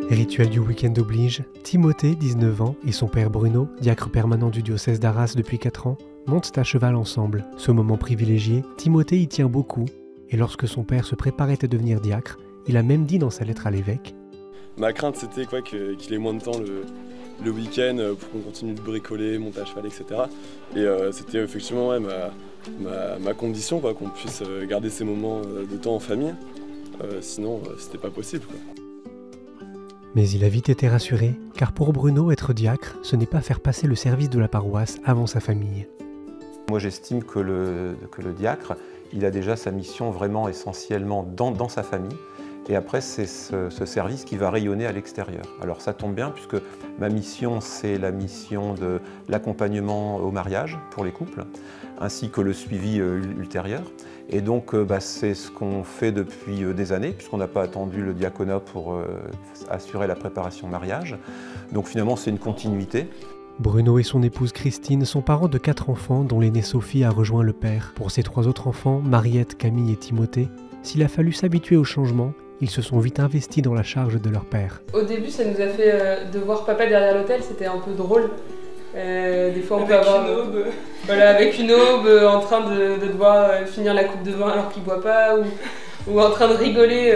Rituel du week-end oblige, Timothée, 19 ans, et son père Bruno, diacre permanent du diocèse d'Arras depuis 4 ans, montent à cheval ensemble. Ce moment privilégié, Timothée y tient beaucoup, et lorsque son père se préparait à devenir diacre, il a même dit dans sa lettre à l'évêque: Ma crainte c'était qu'il ait moins de temps le week-end pour qu'on continue de bricoler, monter à cheval, etc. Et c'était effectivement ma condition, qu'on puisse garder ces moments de temps en famille. Sinon, c'était pas possible. Mais il a vite été rassuré, car pour Bruno, être diacre, ce n'est pas faire passer le service de la paroisse avant sa famille. Moi j'estime que le diacre, il a déjà sa mission vraiment essentiellement dans sa famille. Et après, c'est ce service qui va rayonner à l'extérieur. Alors ça tombe bien, puisque ma mission, c'est la mission de l'accompagnement au mariage pour les couples, ainsi que le suivi ultérieur. Et donc, c'est ce qu'on fait depuis des années, puisqu'on n'a pas attendu le diaconat pour assurer la préparation mariage. Donc finalement, c'est une continuité. Bruno et son épouse Christine sont parents de 4 enfants, dont l'aînée Sophie a rejoint le père. Pour ses 3 autres enfants, Mariette, Camille et Timothée, s'il a fallu s'habituer au changement, ils se sont vite investis dans la charge de leur père. Au début, ça nous a fait de voir papa derrière l'hôtel, c'était un peu drôle. Des fois, on peut avoir une aube. Voilà, avec une aube, en train de devoir finir la coupe de vin alors qu'il boit pas, ou en train de rigoler.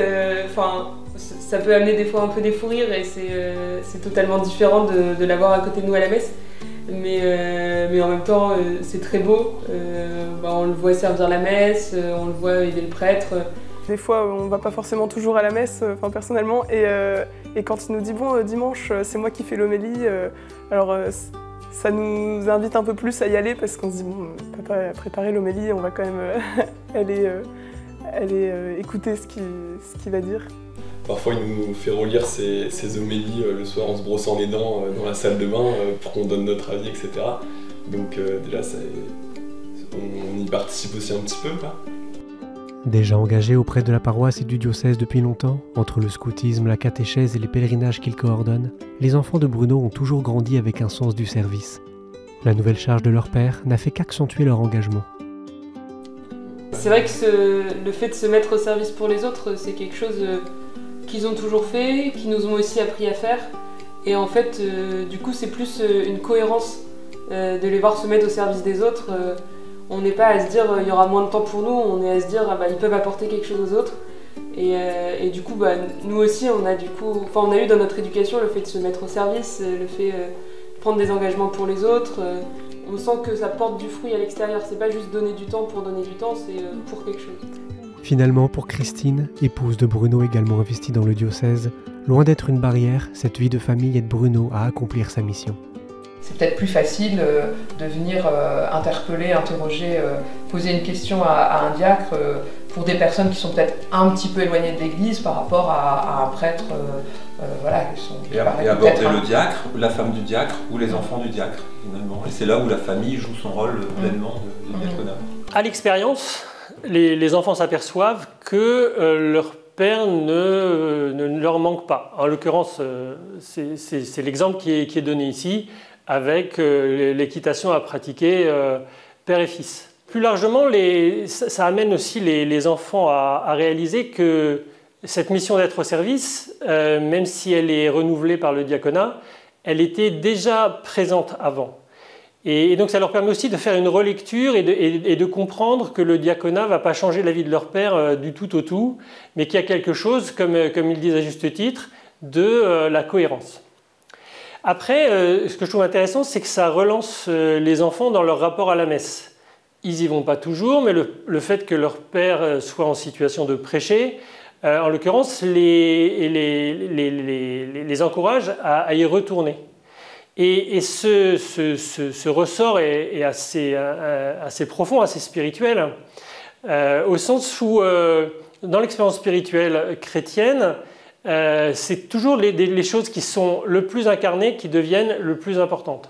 Ça peut amener des fois un peu des fous rires, et c'est totalement différent de l'avoir à côté de nous à la messe. Mais en même temps, c'est très beau. On le voit servir la messe, on le voit aider le prêtre. Des fois, on ne va pas forcément toujours à la messe, personnellement, et quand il nous dit « bon, dimanche, c'est moi qui fais l'homélie », ça nous invite un peu plus à y aller, parce qu'on se dit « bon, papa a préparé l'homélie, on va quand même aller écouter ce qu'il va dire ». Parfois, il nous fait relire ses homélies le soir en se brossant les dents dans la salle de bain pour qu'on donne notre avis, etc. Donc déjà, on y participe aussi un petit peu, Déjà engagés auprès de la paroisse et du diocèse depuis longtemps, entre le scoutisme, la catéchèse et les pèlerinages qu'ils coordonnent, les enfants de Bruno ont toujours grandi avec un sens du service. La nouvelle charge de leur père n'a fait qu'accentuer leur engagement. C'est vrai que le fait de se mettre au service pour les autres, c'est quelque chose qu'ils ont toujours fait, qu'ils nous ont aussi appris à faire. Et en fait, du coup, c'est plus une cohérence de les voir se mettre au service des autres. On n'est pas à se dire il y aura moins de temps pour nous, on est à se dire ils peuvent apporter quelque chose aux autres. Et du coup, nous aussi, on a eu dans notre éducation le fait de se mettre au service, le fait de prendre des engagements pour les autres. On sent que ça porte du fruit à l'extérieur. C'est pas juste donner du temps pour donner du temps, c'est pour quelque chose. Finalement, pour Christine, épouse de Bruno également investie dans le diocèse, loin d'être une barrière, cette vie de famille aide Bruno à accomplir sa mission. C'est peut-être plus facile de venir interpeller, interroger, poser une question à un diacre pour des personnes qui sont peut-être un petit peu éloignées de l'église par rapport à un prêtre. Et aborder le diacre, la femme du diacre ou les enfants du diacre, finalement. Et c'est là où la famille joue son rôle pleinement de diaconat. À l'expérience, les enfants s'aperçoivent que leur père ne leur manque pas. En l'occurrence, c'est l'exemple qui est donné ici, avec l'équitation à pratiquer père et fils. Plus largement, ça amène aussi les enfants à réaliser que cette mission d'être au service, même si elle est renouvelée par le diaconat, elle était déjà présente avant. Et donc ça leur permet aussi de faire une relecture et de comprendre que le diaconat ne va pas changer la vie de leur père du tout au tout, mais qu'il y a quelque chose, comme ils disent à juste titre, de la cohérence. Après, ce que je trouve intéressant, c'est que ça relance les enfants dans leur rapport à la messe. Ils n'y vont pas toujours, mais le fait que leur père soit en situation de prêcher, en l'occurrence, les encourage à y retourner. Et ce ressort est assez profond, assez spirituel, au sens où, dans l'expérience spirituelle chrétienne, c'est toujours les choses qui sont le plus incarnées qui deviennent les plus importantes.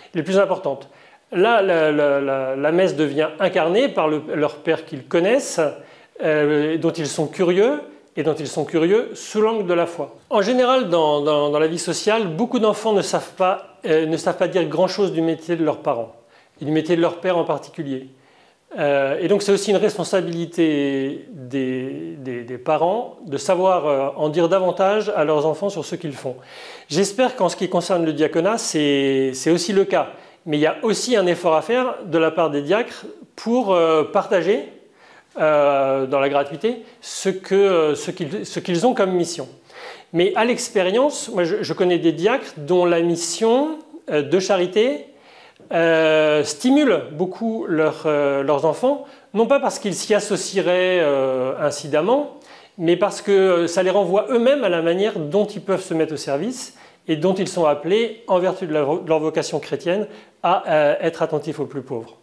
Là, la messe devient incarnée par leur Père qu'ils connaissent, dont ils sont curieux, et dont ils sont curieux sous l'angle de la foi. En général, dans la vie sociale, beaucoup d'enfants ne savent pas dire grand-chose du métier de leurs parents, et du métier de leur père en particulier. Et donc c'est aussi une responsabilité des des parents de savoir en dire davantage à leurs enfants sur ce qu'ils font. J'espère qu'en ce qui concerne le diaconat, c'est aussi le cas. Mais il y a aussi un effort à faire de la part des diacres pour partager dans la gratuité ce qu'ils ont comme mission. Mais à l'expérience, moi je connais des diacres dont la mission de charité stimule beaucoup leurs enfants, non pas parce qu'ils s'y associeraient incidemment, mais parce que ça les renvoie eux-mêmes à la manière dont ils peuvent se mettre au service et dont ils sont appelés, en vertu de leur vocation chrétienne, à être attentifs aux plus pauvres.